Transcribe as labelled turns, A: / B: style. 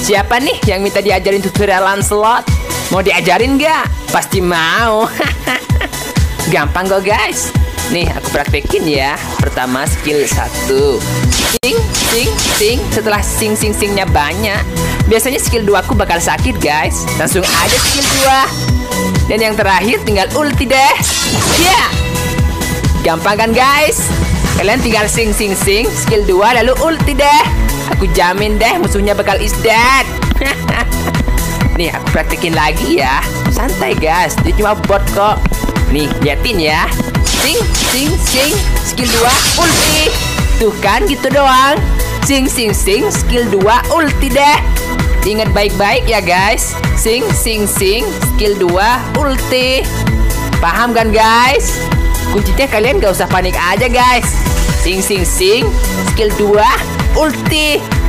A: Siapa nih yang minta diajarin tutorial Lancelot? Mau diajarin nggak? Pasti mau. Gampang kok guys. Nih aku praktekin ya. Pertama skill 1. Sing, sing, sing. Setelah singnya banyak, biasanya skill 2 aku bakal sakit guys. Langsung aja skill 2. Dan yang terakhir tinggal ulti deh. Ya yeah. Gampang kan guys? Kalian tinggal sing skill 2 lalu ulti deh. Aku jamin deh musuhnya bakal is dead. Nih aku praktekin lagi ya. Santai guys, dia cuma bot kok. Nih liatin ya. Sing skill 2 ulti. Tuh kan gitu doang. Sing skill 2 ulti deh. Ingat baik-baik ya guys. Sing skill 2 ulti. Paham kan guys? Kuncinya kalian gak usah panik aja guys. Sing skill 2 ulti.